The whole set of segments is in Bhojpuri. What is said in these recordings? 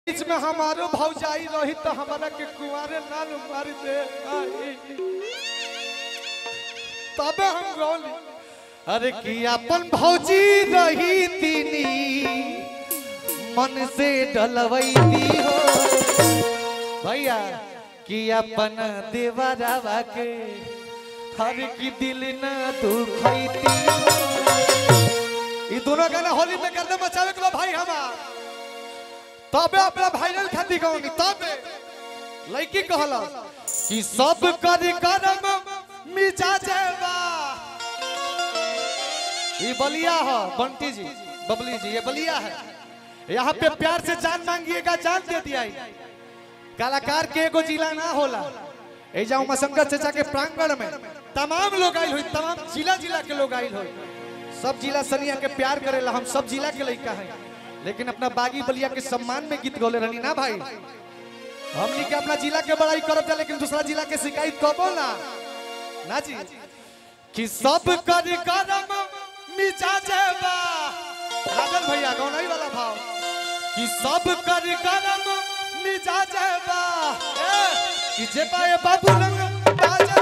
बीच में हमारो भौजाई रही तो हमारा के कुंवारे लाल मार दे तबे हम गौली। अरे कि अपन भौजी रही तीनी मन से डलवैती हो भैया कि अपन देवरावा के हर की दिल न दुखैती हो। ये दोनों गाना होली में कर दे मचावे के भाई हमार तबे अपना वायरल खाती कहूंगी तबे लड़की कहला कि सब कर करम मिजाजेबा। ये बलिया है बंटी जी बबली जी ये बलिया है। यहाँ पे प्यार से जान मांगिएगा जान दे दिया। कलाकार के एगो जिला ना होला ए जाऊं मसंगत चचा के प्रांगण में तमाम लोग आइल हुई तमाम जिला जिला के लोग आइल हुई। सब जिला सनिया के प्यार करेला हम सब जिला के लड़का है लेकिन अपना बागी बलिया के सम्मान में गीत गौले रहनी ना भाई। हमनी के अपना जिला के बड़ाई करब जा लेकिन दूसरा जिला के शिकायत कबो ना जी कि सब कर करम मिजाजेबा। राजन भैया गौनाई वाला भाव कि सब कर करम मिजाजेबा कि जे पाए बाबू रंग बाजा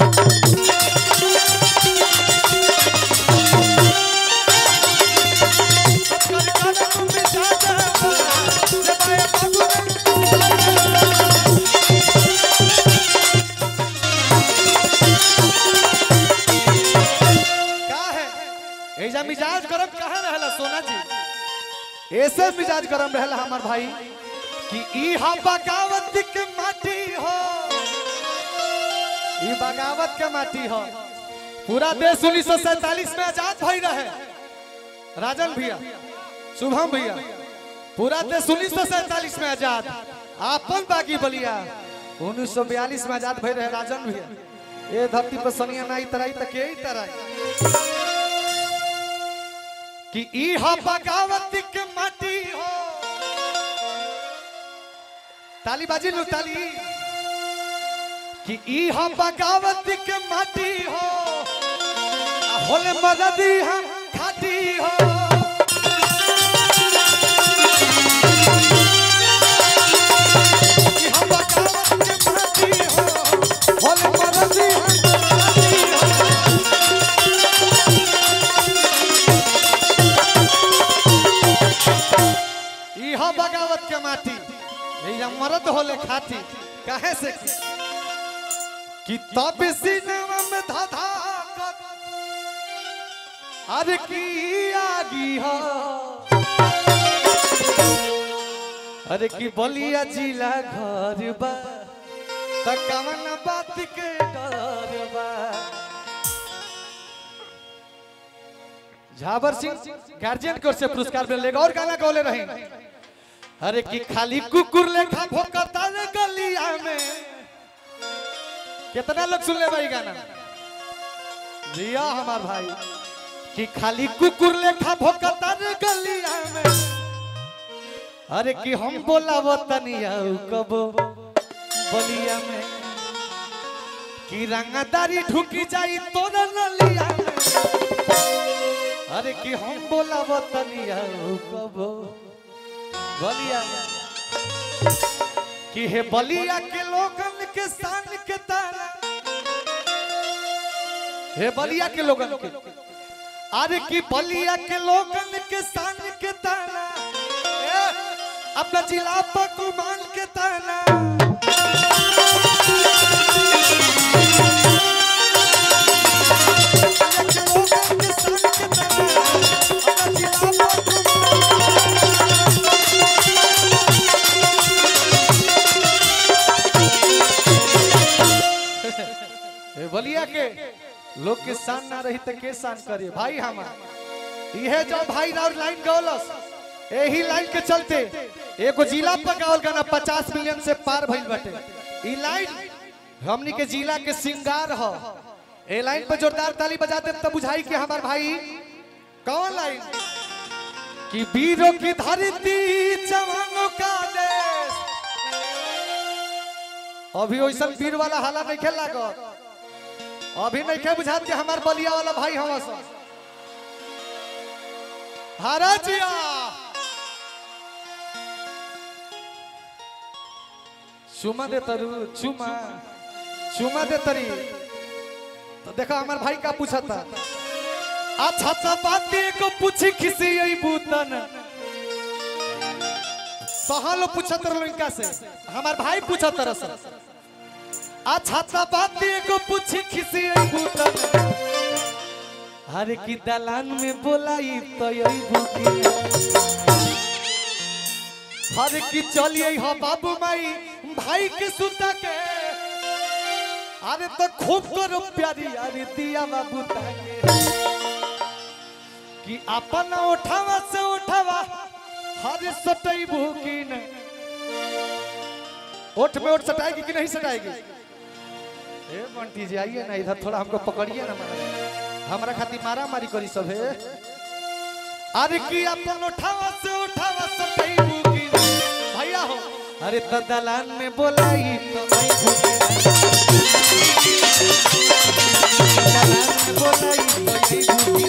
मिजाज गरम कहाँ रहला सोना जी ऐसे मिजाज गरम रहला हमार भाई कि ई हा बगावत के माटी हो ई बगावत के माटी हो। पूरा देश 1947 में आजाद भई रहे राजन भैया शुभम भैया पूरा देश 1947 में आजाद आपन बागी बलिया 1942 में आजाद भई रहे राजन भैया। ये धरती पर सनिया नाई तराई तक यही तराई कि ई हा बगावत के माटी हो। ताली बाजी लो ताली कि ई हा बगावत के माटी हो होले मददी हम खाटी हो। ई हा बगावत के माटी हो होले मददी हम खाटी हो। इहा बगावत के माटी ये मरद होले खाती काहे से कि तब सीनेमा में धाधा अरे की आगी हो। अरे की बलिया जिला घर बा त कवन बात के डर बा। झाबर सिंह गार्जियन की ओर से पुरस्कार मिलेगा और गाना गौले रहे। अरे कि खाली कुकुर लेखा भोंकता रे गलिया में कितना लोग सुन ले भाई गाना जिया हमार भाई कि खाली कुकुर लेखा भोंकता रे गलिया में। अरे कि हम बोलावो तनिया कबो बलिया में कि रंगदारी ढुकी जाई तोरा नलिया में। अरे कि हम बोलावो तनिया कबो बलिया कि हे बलिया के लोगन के शान के तारा हे बलिया के लोगन के अरे कि बलिया के लोगन के शान के तारा अपना जिला पकुमान के तारा। बलिया के लोग के शान ना रही तो के शान करिए भाई हमार। यह जो भाई राउर लाइन गौलस यही लाइन के चलते एगो जिला पर गावल गाना 50 मिलियन से पार भइल बाटे। ई लाइन हमनी के जिला के सिंगार हो। ए लाइन पर जोरदार ताली बजा दे तब बुझाई कि हमार भाई कौन लाइन कि वीरों की धरती जवानों का देश। अभी वैसा वीर वाला हाला नहीं खेल लागो अभी नहीं खे बुझात के हमार बलिया वाला भाई हम हरा जिया चुमा दे तरु चुमा चुमा दे तरी। तो देखो हमार भाई का पूछा था अच्छा सा बात को पूछी किसी यही भूतन सहालो पूछा तर इनका से हमार भाई पूछा तरह से अच्छा सा बात को पूछी किसी यही भूतन हर की दलान में बोलाई तो यही भूती हर की चलिए हो बाबू माई भाई के सुता के अरे तो खूब करो प्यारी अरे दिया बाबू ताके कि अपना उठावा से उठावा हर सटाई भूकिन ओठ में ओठ सटाएगी कि नहीं सटाएगी। ए बंटी जी आइए ना इधर थोड़ा हमको पकड़िए ना हमारा खातिर मारा मारी करी सब है अरे कि अपन उठावा से उठावा सटाई भूकिन भैया हो अरे तो दलान में बोलाई तो आई भूकिन दलान में बोलाई तो आई भूकिन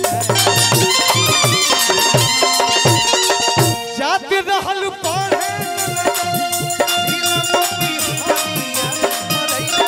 जाते रहल पढ़े जिला मोती हानिया मरैया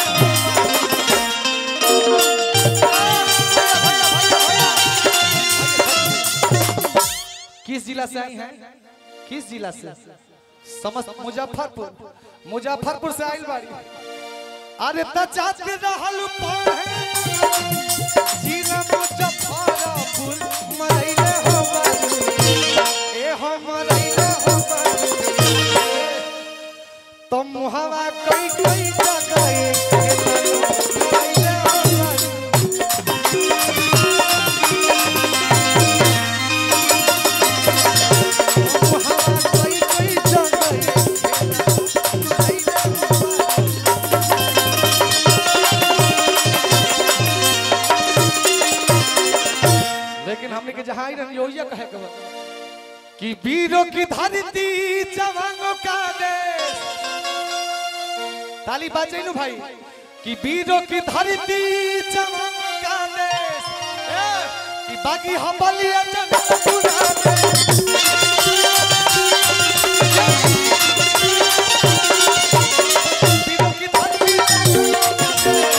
किस जिला से आई हैं किस जिला से समस्त मुजफ्फरपुर मुजफ्फरपुर से आइल बाड़ी अरे त जाते रहल पढ़े जिला मुजफ्फरपुर मरैया हो बाड़ी ए हो मरैया हो बाड़ी तो मुहावा कई कई जगह मरैया हो बाड़ी मुहावा कई कई जगह मरैया हो बाड़ी। लेकिन हमने के जहां रंगोइया कहे के कि वीरों की धरती जवानों का देश ताली बाजेलू भाई कि वीरों की धरती जवानों का देश कि बाकी हम बलिया जनता पूरा देश वीरों की धरती जवानों का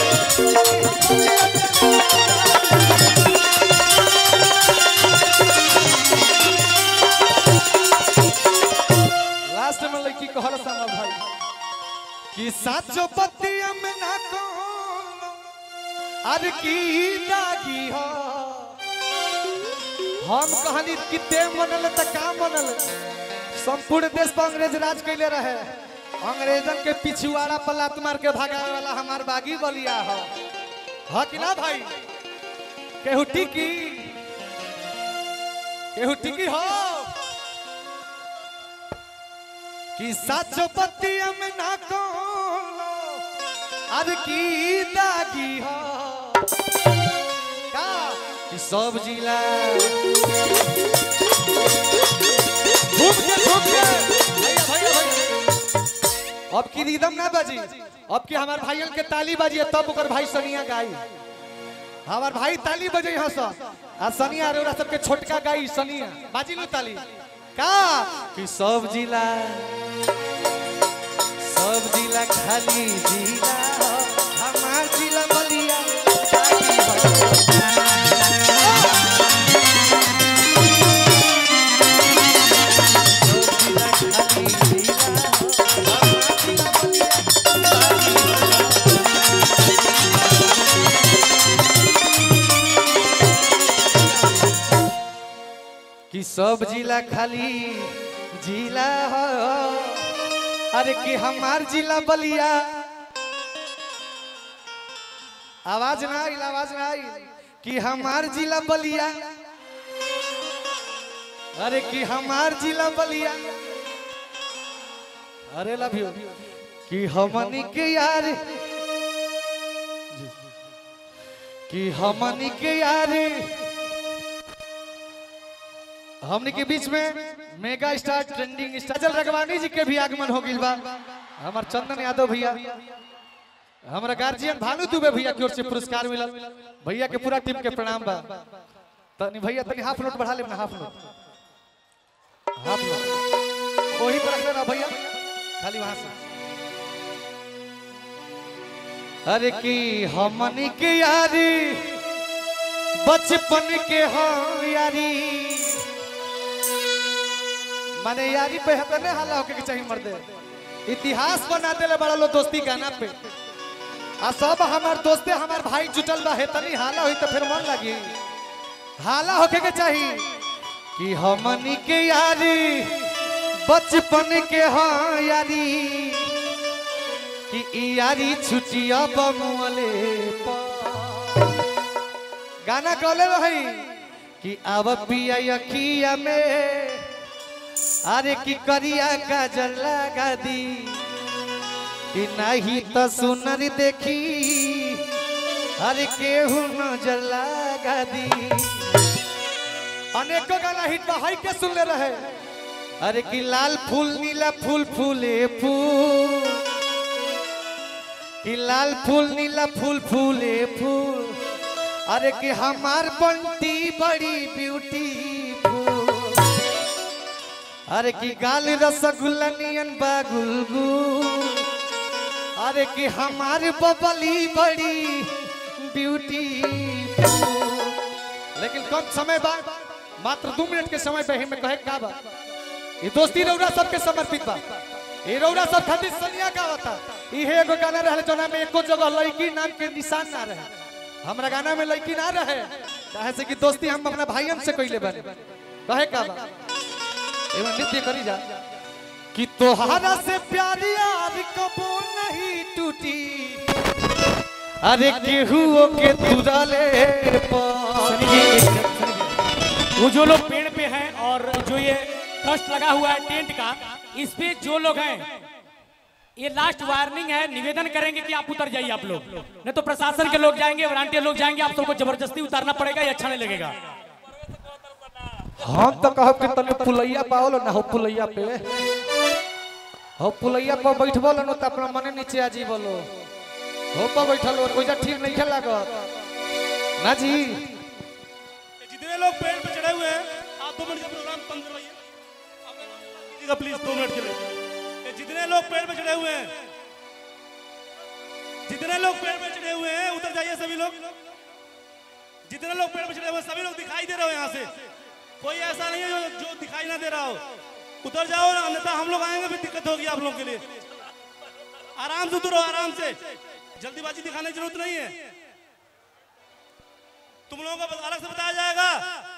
लास्ट में लड़की कहल सामा भाई कि साचो पतिया में ना कोनो अरे की दागी हो हम कहानी किते मनल त का मनल संपूर्ण देश पर अंग्रेज राज कैले रहे अंग्रेजन के पिछुआड़ा पर लात मार के भागावे वाला हमार बागी बलिया हो कि ना भाई केहू टिकी हो कि साचो पतिया में ना कोनो अरे की दागी हो का कि सब जिला घूम के भैया भैया अब की रिदम ना बाजी अब की हमार भाइयों के ताली बाजी तब ओकर भाई सनिया गाई हमार भाई ताली बजे यहाँ से आ सनिया अरोरा सबके छोटका गाई सनिया बाजी लो ताली का कि सब जिला खाली जिला हमार जिला बलिया कि सब जिला खाली जिला हो अरे कि हमार जिला बलिया आवाज ना आई कि हमार जिला बलिया अरे कि हमार जिला बलिया अरे लव यू कि हमनी के यार कि हमनी के यार हमनी के बीच में मेगा स्टार ट्रेंडिंग स्टार चल रगवानी जी के भी आगमन हो गइल बा हमार चंदन यादव भैया हमारा गार्जियन भानु दुबे भैया की ओर से पुरस्कार मिलल भैया के पूरा टीम के प्रणाम बा तनी भैया तनी हाफ नोट बढ़ा लेना हाफ नोट वही पर रख लेना भैया खाली वहां से अरे की हमनी के यारी बचपन के हाँ यारी माने यारी पे हतने हाला होके के चाहिए मर्दे इतिहास बना देले बड़ा लो दोस्ती गाना पे आ सब हमार दोस्ते हमार भाई जुटल बा हेतनी हाला होई तो फिर मन लगी हाला होके के चाहिए कि हमनी के यारी बचपन के हाँ यारी कि यारी छुटिया बमुअले गाना कहले भाई कि अब पिया अखिया में अरे की करिया काजल लगा दी कि नहीं तो सुनर देखी अरे केहू नजर लगा दी अनेकों गाना हिट भाई के सुनले रहे अरे कि लाल फूल नीला फूल फूले फूल कि लाल फूल नीला फूल फूले फूल अरे कि हमार बंटी बड़ी ब्यूटीफुल अरे कि गाल रसगुल्ला नियन बागुलगुल अरे कि हमार बबली बड़ी ब्यूटीफुल लेकिन कम समय बाद मात्र 2 मिनट के समय पे हमें कहे का बा ये दोस्ती रौरा सबके समर्पित बा ये रौरा सब खातिर सनिया का होता इहे एगो गाना रहले जोना में एको जगह लड़की नाम के निशान ना रहे हमरा गाना में लड़की ना रहे काहे से कि दोस्ती हम अपना भाईयन से कइले बानी कहे का बा एवं नृत्य करी जा कि तोहरा से प्यार यार कबो नहीं टूटी अरे केहू के तुरले वो जो लोग पेड़ पे हैं और जो ये ट्रस्ट लगा हुआ है टेंट का इस पे जो लोग हैं ये लास्ट वार्निंग है निवेदन करेंगे कि आप उतर जाइए आप लोग नहीं तो प्रशासन के लोग जाएंगे वॉलंटियर लोग जाएंगे आप सबको जबरदस्ती उतारना पड़ेगा ये अच्छा नहीं लगेगा हम तो कहब कि तने पुलैया पाओ ना हो पुलैया पे हो पुलैया पर बैठबो न त अपना मने नीचे आ जीवलो हो पर बैठल और कोई ठीक नहीं खेला ना जी जितने लोग पेड़ पे चढ़े हुए हैं आप 2 मिनट का प्रोग्राम बंद करवाइए प्लीज 2 मिनट के लिए जितने लोग पेड़ पे चढ़े हुए हैं जितने लोग पेड़ पे चढ़े हुए हैं उतर जाइए सभी लोग जितने लोग पेड़ पे चढ़े हुए हैं सभी लोग दिखाई दे रहे हो यहाँ से कोई ऐसा नहीं है जो दिखाई ना दे रहा हो उतर जाओ अन्यथा हम लोग आएंगे फिर दिक्कत होगी आप लोगों के लिए आराम से उतरो आराम से जल्दीबाजी दिखाने की जरूरत नहीं है तुम लोगों को अलग से बताया जाएगा